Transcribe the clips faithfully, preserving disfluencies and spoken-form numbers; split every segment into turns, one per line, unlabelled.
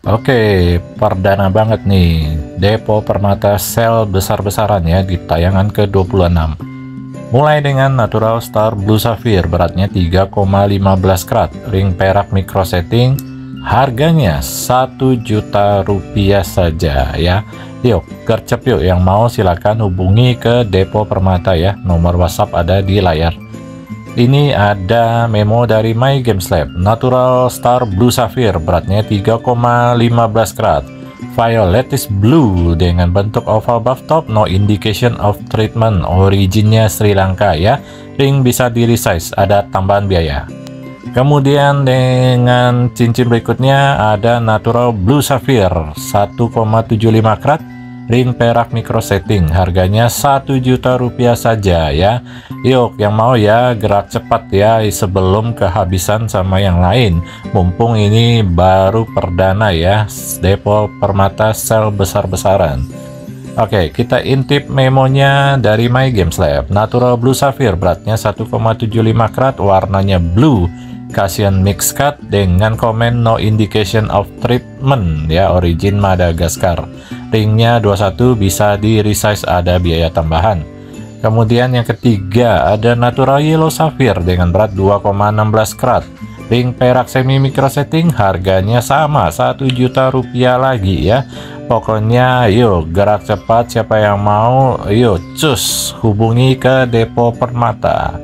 Oke, perdana banget nih, Depo Permata sel besar-besaran ya di tayangan ke dua puluh enam. Mulai dengan Natural Star Blue Sapphire, beratnya tiga koma lima belas karat, ring perak micro setting, harganya satu juta rupiah saja ya. Yuk, gercep yuk, yang mau silakan hubungi ke Depo Permata ya, nomor WhatsApp ada di layar. Ini ada memo dari My Games Lab, Natural Star Blue Sapphire, beratnya tiga koma lima belas karat, Violetish Blue dengan bentuk oval buff top, no indication of treatment, originnya Sri Lanka ya, ring bisa di resize, ada tambahan biaya. Kemudian dengan cincin berikutnya ada Natural Blue Sapphire, satu koma tujuh lima karat, ring perak micro setting, harganya satu juta rupiah saja ya. Yuk, yang mau ya gerak cepat ya sebelum kehabisan sama yang lain, mumpung ini baru perdana ya, Depo Permata sel besar-besaran. Oke, kita intip memonya dari My Games Lab. Natural Blue Sapphire, beratnya satu koma tujuh lima karat, warnanya blue Casian mix cut dengan komen no indication of treatment ya, origin Madagaskar, ringnya dua puluh satu, bisa di resize, ada biaya tambahan. Kemudian yang ketiga ada Natural Yellow Sapphire dengan berat dua koma satu enam karat, ring perak semi micro setting, harganya sama satu juta rupiah lagi ya. Pokoknya yuk gerak cepat, siapa yang mau yuk cus hubungi ke Depo Permata.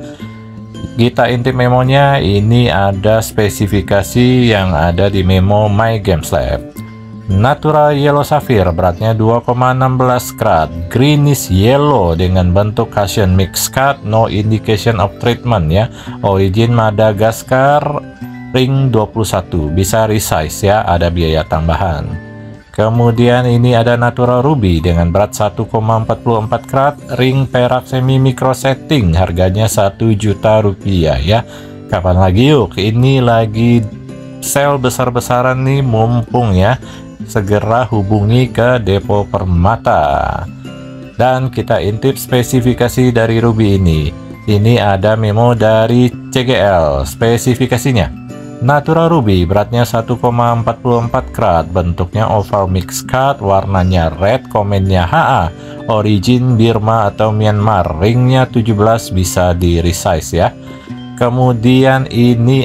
Kita intip memonya, ini ada spesifikasi yang ada di memo My Games Lab. Natural Yellow Sapphire, beratnya dua koma satu enam karat, greenish yellow dengan bentuk Casian mix cut, no indication of treatment ya, origin Madagaskar, ring dua puluh satu, bisa resize ya, ada biaya tambahan. Kemudian ini ada Natural Ruby dengan berat satu koma empat empat karat, ring perak semi micro setting, harganya satu juta rupiah ya. Kapan lagi yuk, ini lagi sel besar-besaran nih, mumpung ya, segera hubungi ke Depo Permata. Dan kita intip spesifikasi dari Ruby ini. Ini ada memo dari C G L, spesifikasinya. Natural Ruby, beratnya satu koma empat empat karat, bentuknya oval mix cut, warnanya red, komennya H A, origin Burma atau Myanmar, ringnya tujuh belas, bisa di resize ya. Kemudian ini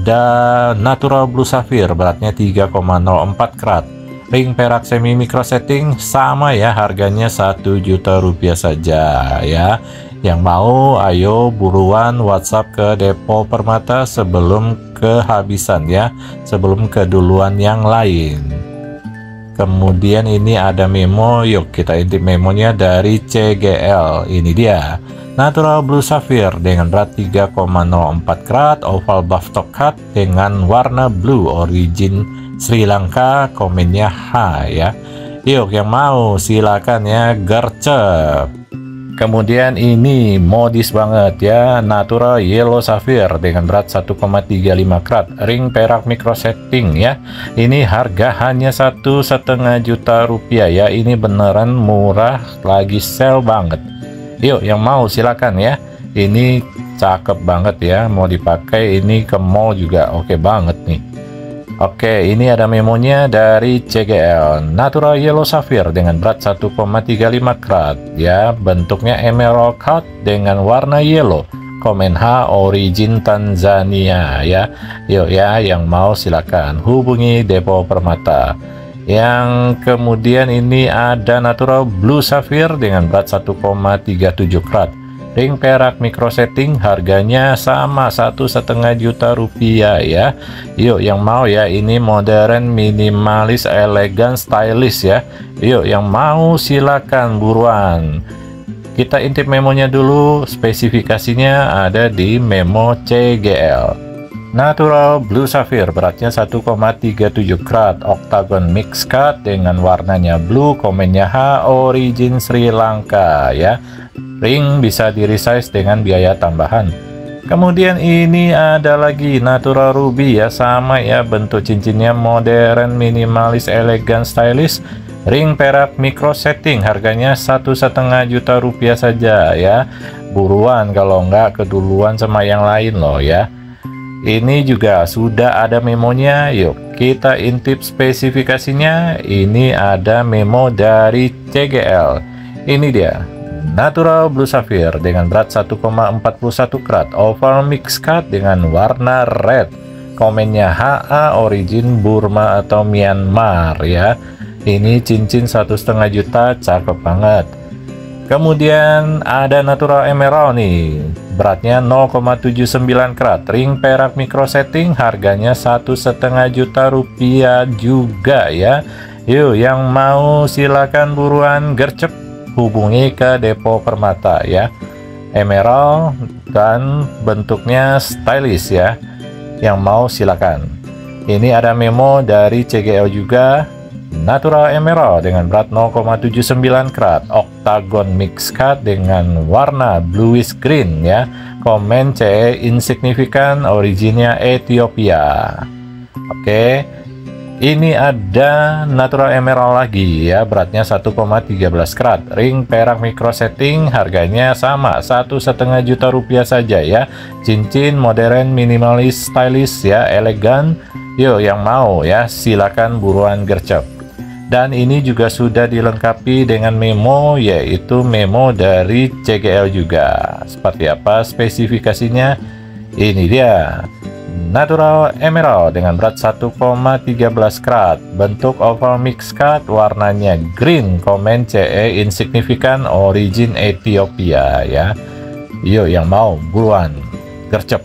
ada Natural Blue Sapphire, beratnya tiga koma nol empat karat, ring perak semi micro setting, sama ya, harganya satu juta rupiah saja ya. Yang mau ayo buruan WhatsApp ke Depo Permata sebelum kehabisan ya, sebelum keduluan yang lain. Kemudian ini ada memo, yuk kita intip memonya dari C G L. Ini dia Natural Blue Sapphire dengan berat tiga koma nol empat karat, oval buff top cut dengan warna blue, origin Sri Lanka, komennya H ya. Yuk yang mau silakan ya, gercep. Kemudian ini modis banget ya, Natural Yellow Sapphire dengan berat satu koma tiga lima karat, ring perak micro setting ya. Ini harga hanya satu setengah juta rupiah ya, ini beneran murah, lagi sale banget. Yuk yang mau silakan ya, ini cakep banget ya, mau dipakai ini ke mall juga oke banget nih. Oke, ini ada memonya dari C G L. Natural Yellow Sapphire dengan berat satu koma tiga lima karat ya, bentuknya emerald cut dengan warna yellow, komen H, origin Tanzania ya. Yuk ya, yang mau silakan hubungi Depo Permata. Yang kemudian ini ada Natural Blue Sapphire dengan berat satu koma tiga tujuh karat, ring perak micro setting, harganya sama satu setengah juta rupiah ya. Yuk yang mau ya, ini modern, minimalis, elegan, stylish ya. Yuk yang mau silakan buruan. Kita intip memonya dulu, spesifikasinya ada di memo C G L. Natural Blue Sapphire, beratnya satu koma tiga tujuh karat, octagon mix cut dengan warnanya blue, komennya H, origin Sri Lanka ya. Ring bisa di resize dengan biaya tambahan. Kemudian ini ada lagi Natural Ruby ya, sama ya, bentuk cincinnya modern, minimalis, elegan, stylish, ring perak micro setting, harganya satu setengah juta rupiah saja ya. Buruan kalau enggak keduluan sama yang lain loh ya. Ini juga sudah ada memonya. Yuk kita intip spesifikasinya. Ini ada memo dari C G L. Ini dia, Natural Blue Sapphire dengan berat satu koma empat satu karat, oval mix cut dengan warna red. Komennya H A origin Burma atau Myanmar ya. Ini cincin satu setengah juta, cakep banget. Kemudian ada Natural Emerald nih, beratnya nol koma tujuh sembilan karat, ring perak micro setting, harganya satu setengah juta rupiah juga ya. Yuk yang mau silakan buruan gercep, hubungi ke Depo Permata ya. Emerald dan bentuknya stylish ya. Yang mau silakan. Ini ada memo dari C G L juga. Natural Emerald dengan berat nol koma tujuh sembilan karat, octagon mix cut dengan warna bluish green ya. Komen C E insignifikan, originnya Ethiopia. Oke, ini ada Natural Emerald lagi ya, beratnya satu koma tiga belas karat, ring perak micro setting, harganya sama satu setengah juta rupiah saja ya. Cincin modern, minimalis, stylish ya, elegan. Yuk yang mau ya silakan buruan gercep. Dan ini juga sudah dilengkapi dengan memo, yaitu memo dari C G L juga. Seperti apa spesifikasinya? Ini dia, Natural Emerald dengan berat satu koma tiga belas karat, bentuk oval mix cut, warnanya green, komen C E insignifikan, origin Ethiopia ya. Yuk yang mau buruan gercep.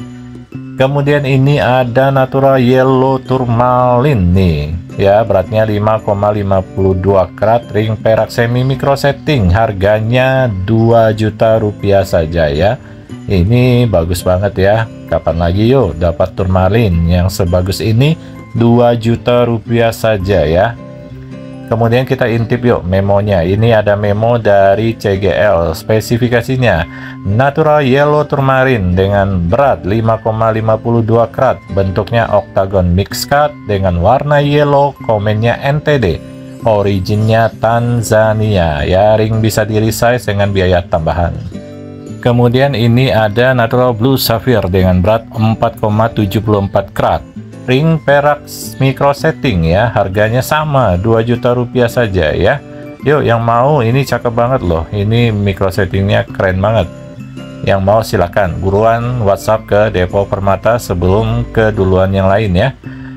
Kemudian ini ada Natural Yellow Tourmaline nih ya, beratnya lima koma lima dua karat, ring perak semi micro setting, harganya dua juta rupiah saja ya. Ini bagus banget ya. Kapan lagi yuk dapat Tourmaline yang sebagus ini? Dua juta rupiah saja ya. Kemudian kita intip yuk memonya. Ini ada memo dari C G L. Spesifikasinya, Natural Yellow Tourmaline dengan berat lima koma lima dua karat, bentuknya octagon mix cut dengan warna yellow, komennya N T D, originnya Tanzania ya. Ring bisa di resize dengan biaya tambahan. Kemudian ini ada Natural Blue Sapphire dengan berat empat koma tujuh empat karat, ring perak micro setting ya, harganya sama dua juta rupiah saja ya. Yuk yang mau, ini cakep banget loh, ini micro settingnya keren banget. Yang mau silakan buruan WhatsApp ke Depo Permata sebelum ke duluan yang lain ya.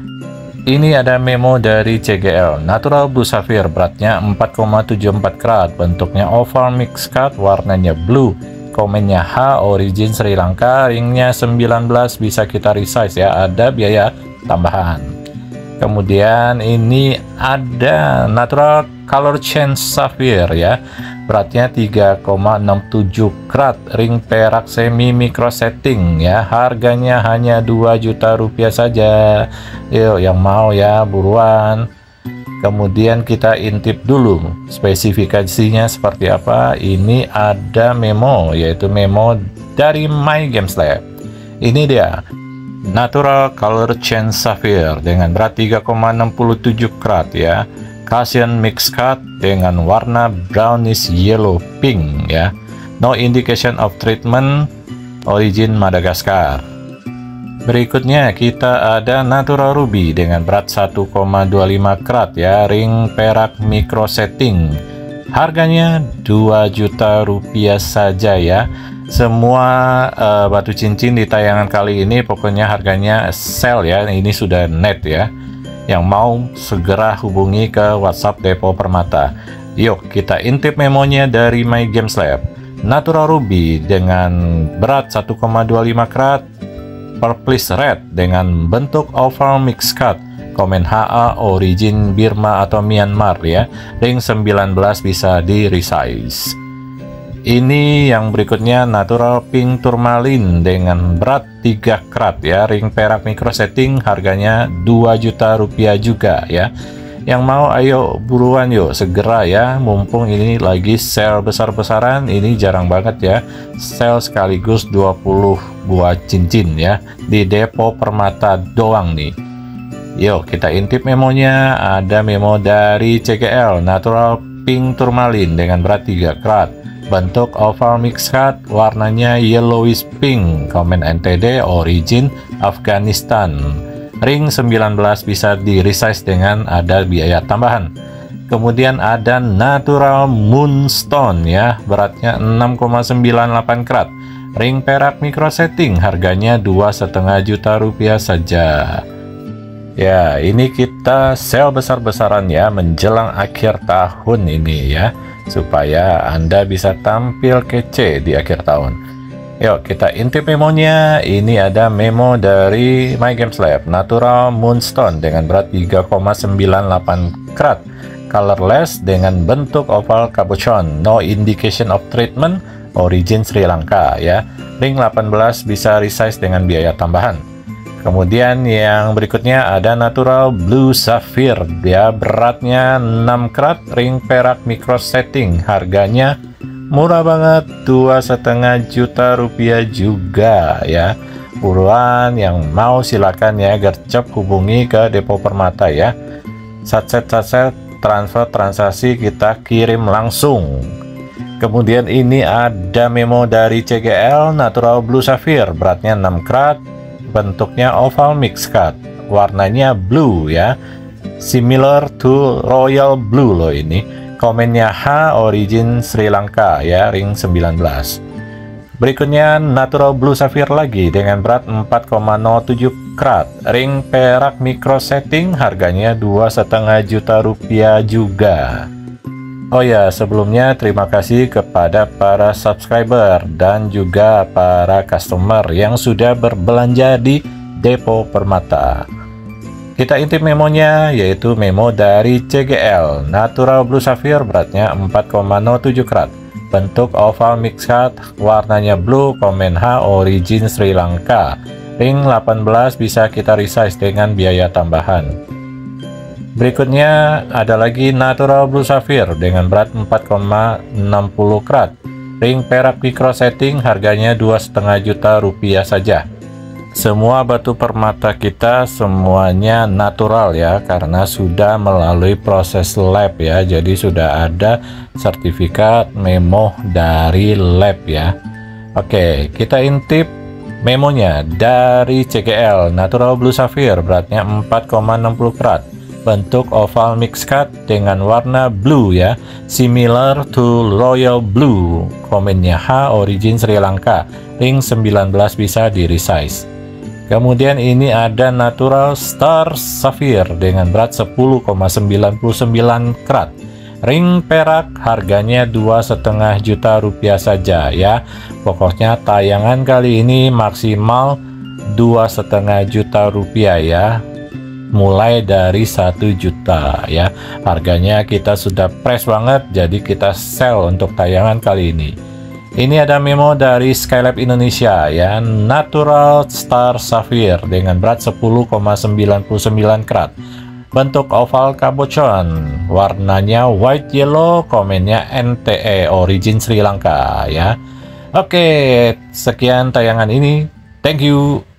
Ini ada memo dari C G L, Natural Blue Sapphire, beratnya empat koma tujuh empat karat, bentuknya oval mix cut, warnanya blue, komennya H, origin Sri Lanka, ringnya sembilan belas, bisa kita resize ya, ada biaya tambahan. Kemudian ini ada Natural Color Change Sapphire ya, beratnya tiga koma enam tujuh karat, ring perak semi micro setting ya, harganya hanya dua juta rupiah saja. Yuk yang mau ya buruan. Kemudian kita intip dulu spesifikasinya seperti apa. Ini ada memo, yaitu memo dari My Games Lab. Ini dia, Natural Color Change Sapphire dengan berat tiga koma enam tujuh karat ya, Caucasian mix cut dengan warna brownish yellow pink ya. No indication of treatment, origin Madagaskar. Berikutnya kita ada Natural Ruby dengan berat satu koma dua lima karat ya, ring perak micro setting, harganya dua juta rupiah saja ya. Semua uh, batu cincin di tayangan kali ini pokoknya harganya sale ya, ini sudah net ya. Yang mau segera hubungi ke WhatsApp Depo Permata. Yuk kita intip memonya dari My Games Lab. Natural Ruby dengan berat satu koma dua lima karat, purplish red dengan bentuk oval mix cut, komen H A origin Burma atau Myanmar ya, ring sembilan belas, bisa di resize. Ini yang berikutnya Natural Pink Tourmaline dengan berat tiga karat ya, ring perak micro setting, harganya dua juta rupiah juga ya. Yang mau ayo buruan yuk segera ya, mumpung ini lagi sale besar-besaran. Ini jarang banget ya sale sekaligus dua puluh buah cincin ya, di Depo Permata doang nih. Yuk kita intip memonya. Ada memo dari C G L, Natural Pink Tourmaline dengan berat tiga karat, bentuk oval mix cut, warnanya yellowish pink, komen N T D, origin Afghanistan. Ring sembilan belas bisa di resize dengan ada biaya tambahan. Kemudian ada natural moonstone ya, beratnya enam koma sembilan delapan karat. Ring perak micro setting, harganya dua setengah juta rupiah saja. Ya, ini kita sale besar-besaran ya menjelang akhir tahun ini ya, supaya Anda bisa tampil kece di akhir tahun. Yuk kita intip memonya. Ini ada memo dari My Games Lab, natural moonstone dengan berat tiga koma sembilan delapan karat, colorless dengan bentuk oval cabochon, no indication of treatment, origin Sri Lanka ya. Ring delapan belas bisa resize dengan biaya tambahan. Kemudian yang berikutnya ada natural blue sapphire ya, beratnya enam karat, ring perak micro setting, harganya murah banget, dua setengah juta rupiah juga ya. Buruan yang mau silakan ya, gercep hubungi ke Depo Permata ya. Satset-satset transfer transaksi kita kirim langsung. Kemudian ini ada memo dari C G L, natural blue sapphire, beratnya enam karat, bentuknya oval mix cut, warnanya blue ya, similar to royal blue loh ini. Komennya H, origin Sri Lanka ya, ring sembilan belas. Berikutnya natural blue sapphire lagi dengan berat empat koma nol tujuh karat, ring perak micro setting, harganya dua setengah juta rupiah juga. Oh ya, sebelumnya terima kasih kepada para subscriber dan juga para customer yang sudah berbelanja di Depo Permata. Kita intip memonya, yaitu memo dari C G L, natural blue sapphire, beratnya empat koma nol tujuh karat, bentuk oval mix cut, warnanya blue, komen H, origin Sri Lanka. Ring delapan belas bisa kita resize dengan biaya tambahan. Berikutnya ada lagi natural blue sapphire dengan berat empat koma enam nol karat, ring perak micro setting, harganya dua setengah juta rupiah saja. Semua batu permata kita semuanya natural ya, karena sudah melalui proses lab ya, jadi sudah ada sertifikat memo dari lab ya. Oke, kita intip memonya dari C G L, natural blue sapphire, beratnya empat koma enam nol karat, bentuk oval mix cut dengan warna blue ya, similar to royal blue, komennya H, origin Sri Lanka, ring sembilan belas bisa di resize. Kemudian ini ada natural star sapphire dengan berat sepuluh koma sembilan sembilan karat, ring perak, harganya dua setengah juta rupiah saja ya. Pokoknya tayangan kali ini maksimal dua setengah juta rupiah ya, mulai dari satu juta ya. Harganya kita sudah press banget, jadi kita sell untuk tayangan kali ini. Ini ada memo dari Skylab Indonesia ya, natural star sapphire dengan berat sepuluh koma sembilan sembilan karat, bentuk oval cabochon, warnanya white yellow, komennya N T E, origin Sri Lanka ya. Oke, sekian tayangan ini, thank you.